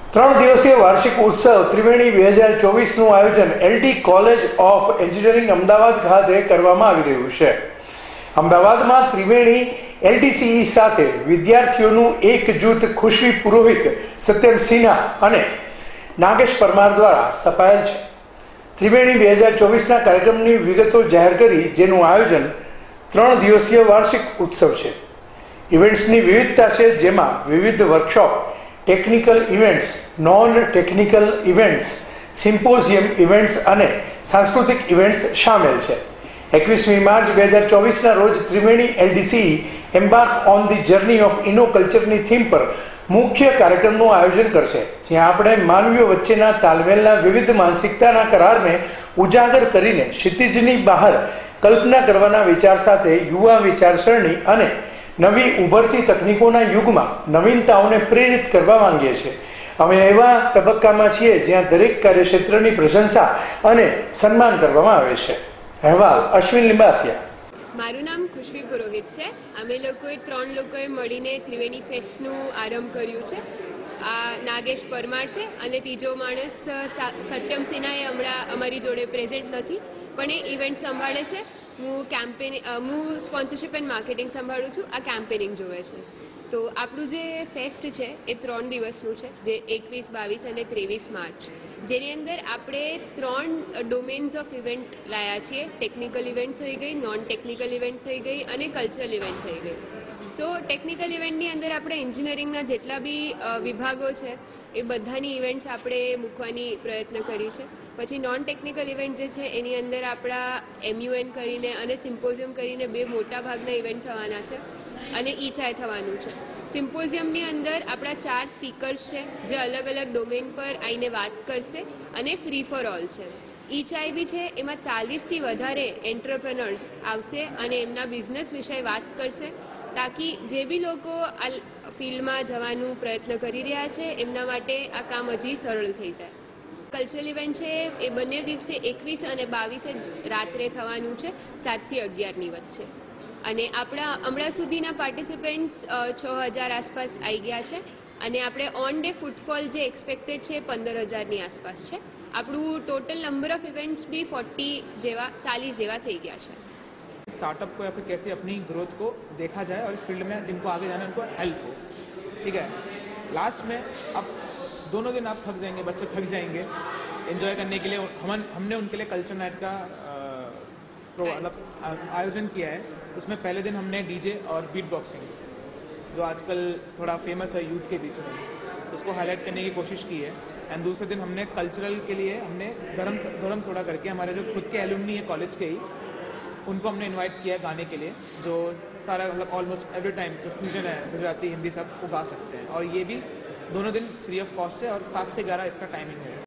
ત્રણ દિવસીય વાર્ષિક ઉત્સવ ત્રિવેણી 2024નું આયોજન LD college of engineering Ahmedabad ખાતે કરવામાં આવી રહ્યું છે। અમદાવાદમાં ત્રિવેણી એલડીસીઈ સાથે વિદ્યાર્થીઓનું એક જૂથ ખુશી પુરોહિત, સત્યમ સિન્હા અને નાગેશ પરમાર દ્વારા સ્થપાયેલ છે। ત્રિવેણી 2024ના કાર્યક્રમની વિગતો જાહેર કરી, જેનું આયોજન 3 દિવસીય વાર્ષિક ઉત્સવ છે। ઇવેન્ટ્સની વિવિધતા છે, જેમાં વિવિધ workshop, technical events, non technical events, symposium events અને સાંસ્કૃતિક ઇવેન્ટ્સ સામેલ છે। 21મી માર્ચ 2024ના રોજ Triveni LDCE embark on the journey of ઇનોકલ્ચરની થીમ પર મુખ્ય કાર્યક્રમનું આયોજન કરશે, જ્યાં આપણે માનવીઓ વચ્ચેના તાલમેલના વિવિધ માનસિકતાના કરારને ઉજાગર કરીને ક્ષિતિજની બહાર કલ્પના કરવાના વિચાર સાથે યુવા વિચારસરણી અને નવી ઉભરતી તકનીકોના યુગમાં નવીનતાઓને પ્રેરિત કરવા માંગીએ છીએ। અમે એવા તબક્કામાં છીએ જ્યાં દરેક કાર્યક્ષેત્રની પ્રશંસા અને સન્માન કરવામાં આવે છે। અહેવાલ અશ્વિન લિંબાસિયા। મારું નામ ખુશી પુરોહિત છે। અમે લોકોએ 3 લોકોએ મળીને ત્રિવેણી ફેસ્ટનું આરંભ કર્યું છે। આ નાગેશ પરમાર છે અને ત્રીજો માણસ સત્યમ સિન્હા એ હમણાં અમારી જોડે પ્રેઝન્ટ નથી, પણ એ ઇવેન્ટ સંભાળે છે। હું સ્પોન્સરશિપ એન્ડ માર્કેટિંગ સંભાળું છું। આ કેમ્પેનિંગ જોવે છે। તો આપણું જે ફેસ્ટ છે એ 3 દિવસનું છે, જે 21, 22 અને 23 માર્ચ, જેની અંદર આપણે 3 ડોમેન્સ ઓફ ઇવેન્ટ લાયા છીએ। ટેકનિકલ ઇવેન્ટ થઈ ગઈ, નોન ટેકનિકલ ઇવેન્ટ થઈ ગઈ અને કલ્ચરલ ઇવેન્ટ થઈ ગઈ। સો ટેકનિકલ ઇવેન્ટની અંદર આપણે એન્જિનિયરિંગના જેટલા બી વિભાગો છે એ બધાની ઇવેન્ટ્સ આપણે મૂકવાની પ્રયત્ન કરી છે। પછી નોન ટેકનિકલ ઇવેન્ટ જે છે એની અંદર આપણા MUN કરીને અને સિમ્પોઝિયમ કરીને 2 મોટા ભાગના ઇવેન્ટ થવાના છે અને ઈ-ચાય થવાનું છે। સિમ્પોઝિયમની અંદર આપણા 4 સ્પીકર્સ છે, જે અલગ અલગ ડોમેન પર આવીને વાત કરશે અને ફ્રી ફોર ઓલ છે। ઈ-ચાય બી છે, એમાં 40થી વધારે એન્ટરપ્રેનર્સ આવશે અને એમના બિઝનેસ વિશે વાત કરશે, તાકી જે બી લોકો આ ફિલ્ડમાં જવાનું પ્રયત્ન કરી રહ્યા છે એમના માટે આ કામ હજી સરળ થઈ જાય। કલ્ચરલ ઇવેન્ટ છે એ બંને દિવસે 21 અને 22 રાત્રે થવાનું છે, 7 થી 11ની વચ્ચે। અને આપણા હમણાં સુધીના પાર્ટિસિપન્ટ્સ 6000 આસપાસ આવી ગયા છે અને આપણે ઓન ડે ફૂટફોલ જે એક્સપેક્ટેડ છે 15000ની આસપાસ છે। આપણું ટોટલ નંબર ઓફ ઇવેન્ટ્સ બી 40 જેવા થઈ ગયા છે। स्टार्टअप को या फिर कैसे अपनी ग्रोथ को देखा जाए और इस फील्ड में जिनको आगे जाना है उनको हेल्प हो। ठीक है, लास्ट में अब दोनों दिन आप थक जाएंगे, बच्चे थक जाएंगे। एंजॉय करने के लिए हमने उनके लिए कल्चर नाइट का आयोजन किया है। उसमें पहले दिन हमने डीजे और बीट बॉक्सिंग, जो आजकल थोड़ा फेमस है यूथ के बीच में, उसको हाईलाइट करने की कोशिश की है। एंड दूसरे दिन हमने कल्चरल के लिए हमने धर्म सोडा करके हमारे जो खुद के एलुमनी है कॉलेज के ही, उनको हमने इनवाइट किया गाने के लिए, जो सारा मतलब ऑलमोस्ट एवरी टाइम जो फ्यूजन है गुजराती हिंदी सब वो गा सकते हैं। और ये भी दोनों दिन फ्री ऑफ कॉस्ट है और 7 से 11 इसका टाइमिंग है।